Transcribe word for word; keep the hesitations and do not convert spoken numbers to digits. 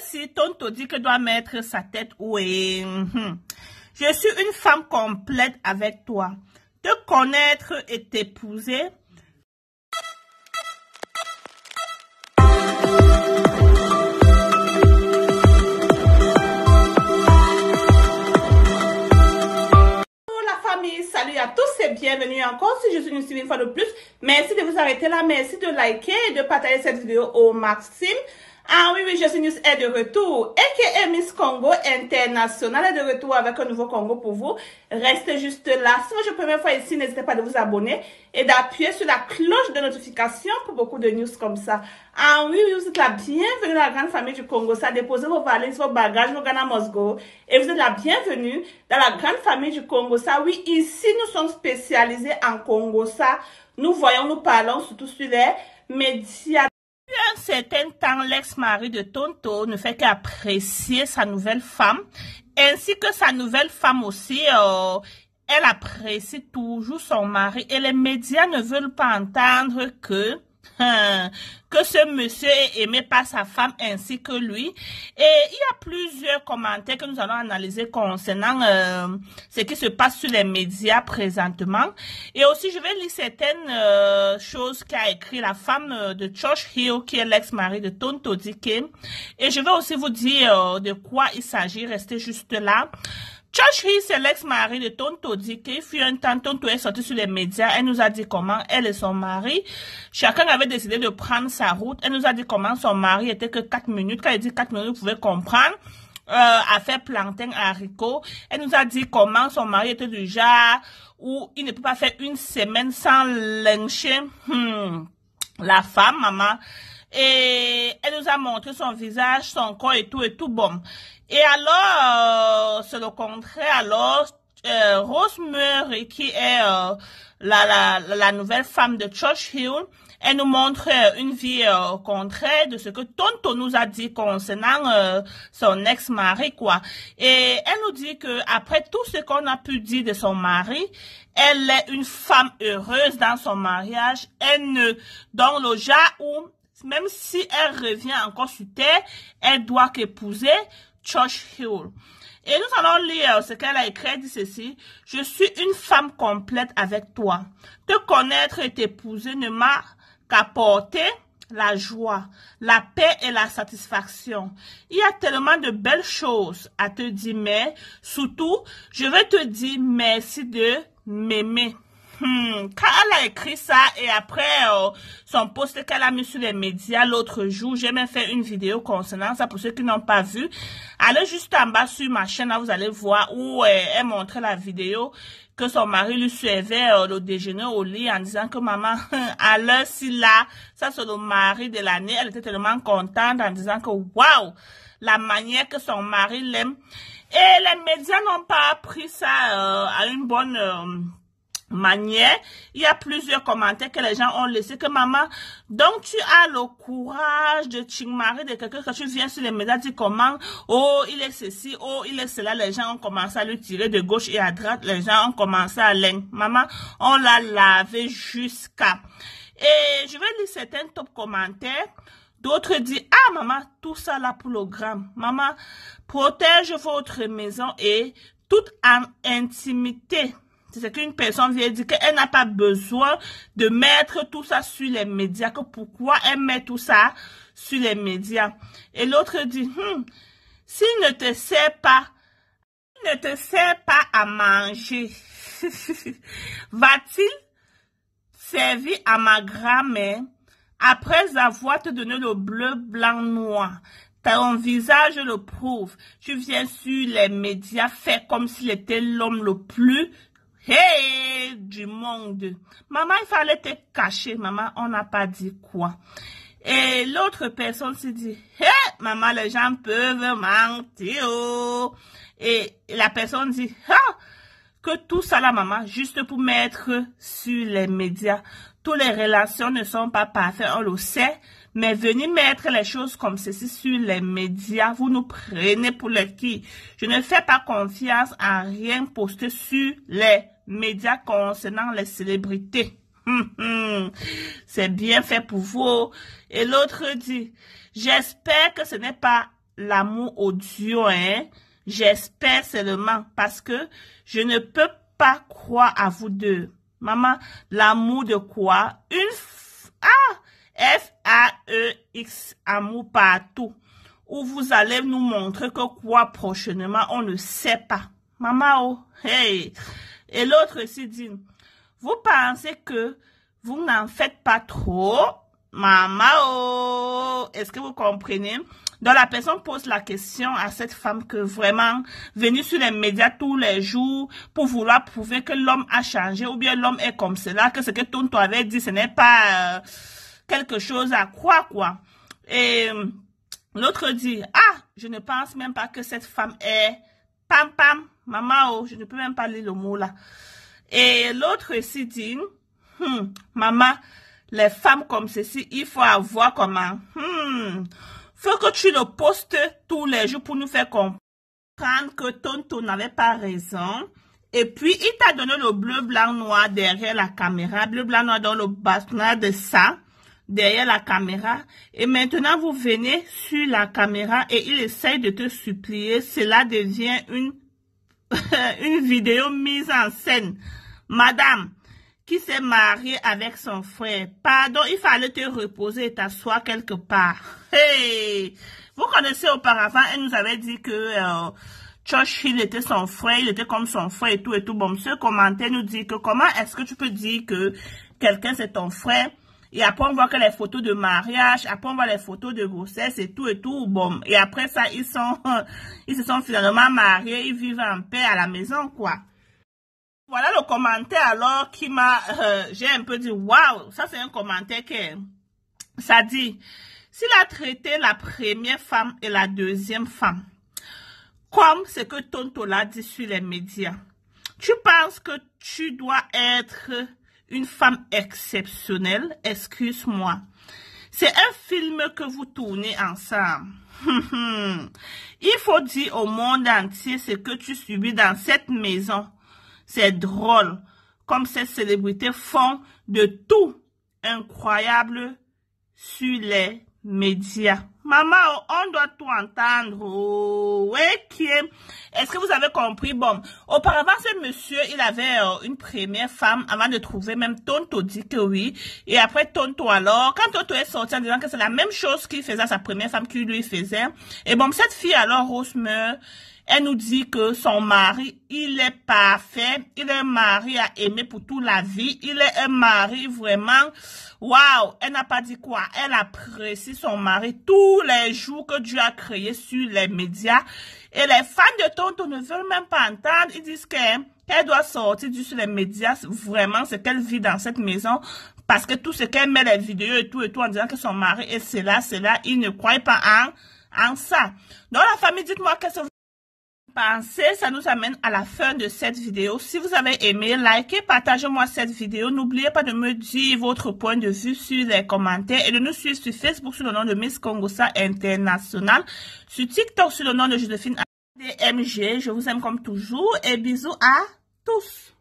si Tonto dit que doit mettre sa tête où est. Je suis une femme complète avec toi. Te connaître et t'épouser. Salut à tous et bienvenue encore si je suis une, une fois de plus. Merci de vous arrêter là, merci de liker et de partager cette vidéo au maximum. Ah oui, oui, je suis News est de retour. A K A Miss Congo International est de retour avec un nouveau Congo pour vous. Restez juste là. Si c'est votre première fois ici, n'hésitez pas à vous abonner et d'appuyer sur la cloche de notification pour beaucoup de news comme ça. Ah oui, oui, vous êtes la bienvenue dans la grande famille du Congo. Ça, déposez vos valises, vos bagages, vos Ghana Mosgo. Et vous êtes la bienvenue dans la grande famille du Congo. Ça, oui, ici, nous sommes spécialisés en Congo. Ça, nous voyons, nous parlons surtout sur les médias. Depuis un certain temps, l'ex-mari de Tonto ne fait qu'apprécier sa nouvelle femme, ainsi que sa nouvelle femme aussi, euh, elle apprécie toujours son mari et les médias ne veulent pas entendre que, hein, que ce monsieur est aimé par sa femme ainsi que lui. Et il y a plusieurs commentaires que nous allons analyser concernant euh, ce qui se passe sur les médias présentement. Et aussi, je vais lire certaines euh, choses qu'a écrit la femme de Josh Hill, qui est l'ex-mari de Tonto Dikeh. Et je vais aussi vous dire euh, de quoi il s'agit. Restez juste là. Josh Hill, c'est l'ex-mari de Tonto Dikeh. Il fut un temps, Tonto est sortie sur les médias. Elle nous a dit comment elle et son mari, chacun avait décidé de prendre sa route. Elle nous a dit comment son mari était que quatre minutes. Quand elle dit quatre minutes, vous pouvez comprendre. Euh, à faire plantain, haricot. Elle nous a dit comment son mari était du genre où il ne peut pas faire une semaine sans lyncher hmm, la femme, maman. Et elle nous a montré son visage, son corps et tout et tout bon. Et alors, euh, c'est le contraire. Alors, euh, Rosemary, qui est euh, la, la, la nouvelle femme de Josh Hill, elle nous montre euh, une vie euh, contraire de ce que Tonto nous a dit concernant euh, son ex-mari, quoi. Et elle nous dit que après tout ce qu'on a pu dire de son mari, elle est une femme heureuse dans son mariage. Elle ne, dans le genre où, même si elle revient encore sur terre, elle doit qu'épouser Josh Hill. Et nous allons lire ce qu'elle a écrit. Elle dit ceci: je suis une femme complète avec toi. Te connaître et t'épouser ne m'a qu'apporté la joie, la paix et la satisfaction. Il y a tellement de belles choses à te dire, mais surtout, je vais te dire merci de m'aimer. Hmm. Quand elle a écrit ça et après euh, son post qu'elle a mis sur les médias l'autre jour, j'ai même fait une vidéo concernant ça pour ceux qui n'ont pas vu. Allez juste en bas sur ma chaîne, là, vous allez voir où euh, elle montrait la vidéo que son mari lui servait euh, le déjeuner au lit en disant que maman, à l'heure ci là, ça c'est le mari de l'année. Elle était tellement contente en disant que waouh, la manière que son mari l'aime. Et les médias n'ont pas pris ça euh, à une bonne euh, manière. Il y a plusieurs commentaires que les gens ont laissé que maman, donc tu as le courage de chingmari de quelqu'un que tu viens sur les médias dire comment, oh il est ceci, oh il est cela. Les gens ont commencé à lui tirer de gauche et à droite. Les gens ont commencé à l'aimer. Maman, on l'a lavé jusqu'à. Et je vais lire certains top commentaires. D'autres disent, ah maman, tout ça là pour le grand. Maman, protège votre maison et toute en intimité. C'est ce qu'une personne vient dire, qu'elle n'a pas besoin de mettre tout ça sur les médias. Que pourquoi elle met tout ça sur les médias? Et l'autre dit, hm, s'il ne te sert pas, il ne te sert pas à manger, va-t-il servir à ma grand-mère après avoir te donné le bleu, blanc, noir? Ton visage le prouve. Tu viens sur les médias, fais comme s'il était l'homme le plus hey du monde. Maman, il fallait te cacher. Maman, on n'a pas dit quoi. Et l'autre personne se dit, hey, maman, les gens peuvent mentir. Et la personne dit, ah, que tout ça là, maman, juste pour mettre sur les médias. Toutes les relations ne sont pas parfaites, on le sait. Mais venir mettre les choses comme ceci sur les médias, vous nous prenez pour les qui? Je ne fais pas confiance à rien posté sur les médias concernant les célébrités. C'est bien fait pour vous. Et l'autre dit, j'espère que ce n'est pas l'amour audio, hein. J'espère seulement parce que je ne peux pas croire à vous deux. Maman, l'amour de quoi? Une f ah, F A E X, amour partout. Où vous allez nous montrer que quoi prochainement, on ne sait pas. Maman, oh, hey. Et l'autre aussi dit, vous pensez que vous n'en faites pas trop? Maman, oh, est-ce que vous comprenez? Donc la personne pose la question à cette femme que vraiment, venue sur les médias tous les jours pour vouloir prouver que l'homme a changé ou bien l'homme est comme cela, que ce que Tonton avait dit, ce n'est pas euh, quelque chose à croire, quoi. Et l'autre dit, ah, je ne pense même pas que cette femme est pam pam, maman, oh, je ne peux même pas lire le mot là. Et l'autre aussi dit, hmm, maman, les femmes comme ceci, il faut avoir comment, hmm, faut que tu le postes tous les jours pour nous faire comprendre que Tonton n'avait pas raison. Et puis, il t'a donné le bleu, blanc, noir derrière la caméra, bleu, blanc, noir dans le bastonnage de ça, derrière la caméra. Et maintenant, vous venez sur la caméra et il essaye de te supplier. Cela devient une, une vidéo mise en scène. Madame, qui s'est mariée avec son frère. Pardon, il fallait te reposer et t'asseoir quelque part. Hey! Vous connaissez auparavant, elle nous avait dit que euh, Josh Hill était son frère, il était comme son frère et tout et tout. Bon, ce commentaire nous dit que comment est-ce que tu peux dire que quelqu'un c'est ton frère et après on voit que les photos de mariage, après on voit les photos de grossesse et tout et tout. Bon, et après ça, ils sont, ils se sont finalement mariés, ils vivent en paix à la maison, quoi. Voilà le commentaire alors qui m'a, euh, j'ai un peu dit, waouh, ça c'est un commentaire que, ça dit, s'il a traité la première femme et la deuxième femme, comme ce que Tonton l'a dit sur les médias, tu penses que tu dois être une femme exceptionnelle? Excuse-moi. C'est un film que vous tournez ensemble. Il faut dire au monde entier ce que tu subis dans cette maison. C'est drôle, comme ces célébrités font de tout incroyable sur les médias. Maman, on doit tout entendre. Oh, ok. Est-ce que vous avez compris? Bon, auparavant, ce monsieur, il avait euh, une première femme avant de trouver, même Tonton dit que oui. Et après Tonton alors, quand Tonton est sorti en disant que c'est la même chose qu'il faisait à sa première femme qu'il lui faisait. Et bon, cette fille alors, Rose meurt. Elle nous dit que son mari, il est parfait. Il est un mari à aimer pour toute la vie. Il est un mari vraiment, waouh. Elle n'a pas dit quoi. Elle apprécie son mari tous les jours que Dieu a créé sur les médias. Et les fans de Tonton ne veulent même pas entendre. Ils disent qu'elle qu'elle doit sortir du sur les médias. Vraiment, ce qu'elle vit dans cette maison. Parce que tout ce qu'elle met les vidéos et tout et tout en disant que son mari est cela, cela, il ne croit pas en, en ça. Donc la famille, dites-moi qu'est-ce que vous pensez, ça nous amène à la fin de cette vidéo. Si vous avez aimé, likez, partagez-moi cette vidéo. N'oubliez pas de me dire votre point de vue sur les commentaires et de nous suivre sur Facebook sous le nom de Miss Congosa International, sur TikTok sous le nom de Joséphine D M G. Je vous aime comme toujours et bisous à tous.